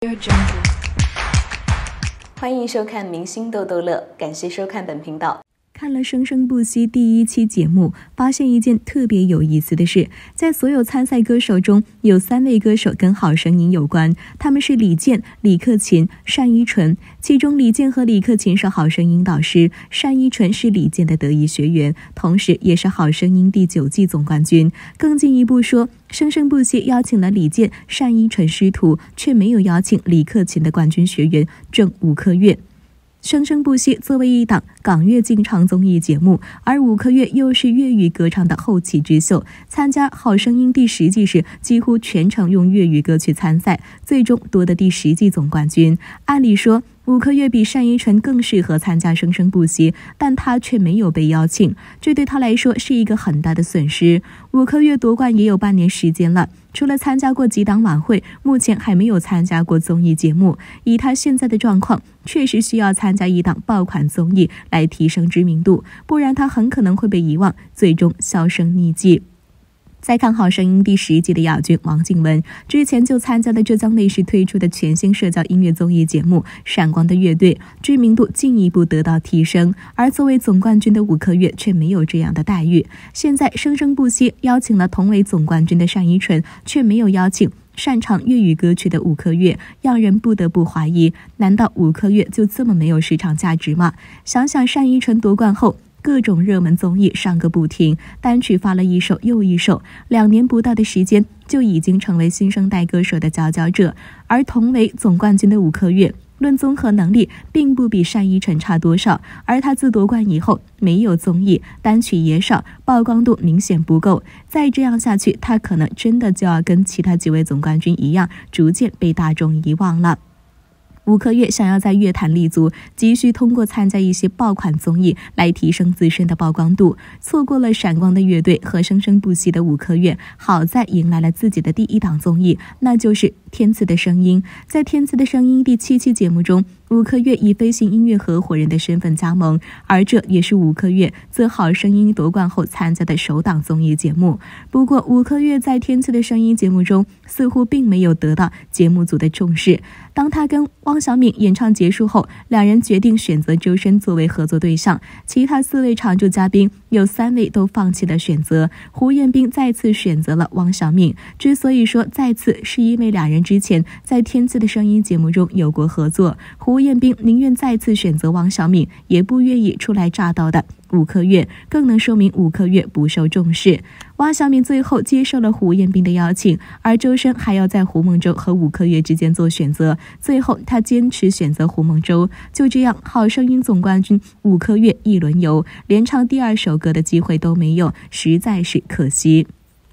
欢迎收看明星逗逗乐，感谢收看本频道。 看了《生生不息》第1期节目，发现一件特别有意思的事，在所有参赛歌手中，有3位歌手跟《好声音》有关，他们是李健、李克勤、单依纯。其中李健和李克勤是《好声音》导师，单依纯是李健的得意学员，同时也是《好声音》第9季总冠军。更进一步说，《生生不息》邀请了李健、单依纯师徒，却没有邀请李克勤的冠军学员郑吴克越。生生不息作为一档港乐竞唱综艺节目，而吴克越又是粤语歌唱的后起之秀，参加《好声音》第10季时几乎全程用粤语歌曲参赛，最终夺得第10季总冠军。按理说吴克越比单依纯更适合参加生生不息，但他却没有被邀请，这对他来说是一个很大的损失。吴克越夺冠也有半年时间了，除了参加过几档晚会，目前还没有参加过综艺节目。以他现在的状况，确实需要参加一档爆款综艺来提升知名度，不然他很可能会被遗忘，最终销声匿迹。再看《好声音》第10季的亚军王靖雯，之前就参加了浙江卫视推出的全新社交音乐综艺节目《闪光的乐队》，知名度进一步得到提升。而作为总冠军的吴克越却没有这样的待遇。现在生生不息邀请了同为总冠军的单依纯，却没有邀请擅长粤语歌曲的吴克越，让人不得不怀疑，难道吴克越就这么没有市场价值吗？想想单依纯夺冠后，各种热门综艺上个不停，单曲发了一首又一首，2年不到的时间就已经成为新生代歌手的佼佼者。而同为总冠军的吴克越，论综合能力并不比单依纯差多少，而他自夺冠以后没有综艺，单曲也少，曝光度明显不够。再这样下去，他可能真的就要跟其他几位总冠军一样，逐渐被大众遗忘了。吴克越想要在乐坛立足，急需通过参加一些爆款综艺来提升自身的曝光度。错过了闪光的乐队和生生不息的吴克越，好在迎来了自己的第1档综艺，那就是《天赐的声音》。在《天赐的声音》第7期节目中，吴克越以飞行音乐合伙人的身份加盟，而这也是吴克越自《好声音》夺冠后参加的首档综艺节目。不过吴克越在《天赐的声音》节目中似乎并没有得到节目组的重视。当他跟汪小敏演唱结束后，两人决定选择周深作为合作对象，其他4位常驻嘉宾有3位都放弃了选择，胡彦斌再次选择了汪小敏。之所以说再次，是因为两人之前在《天赐的声音》节目中有过合作，胡彦斌宁愿再次选择汪小敏，也不愿意初来乍到的吴克越，更能说明吴克越不受重视。汪小敏最后接受了胡彦斌的邀请，而周深还要在胡梦舟和吴克越之间做选择，最后他坚持选择胡梦舟。就这样，好声音总冠军吴克越一轮游，连唱第2首歌的机会都没有，实在是可惜。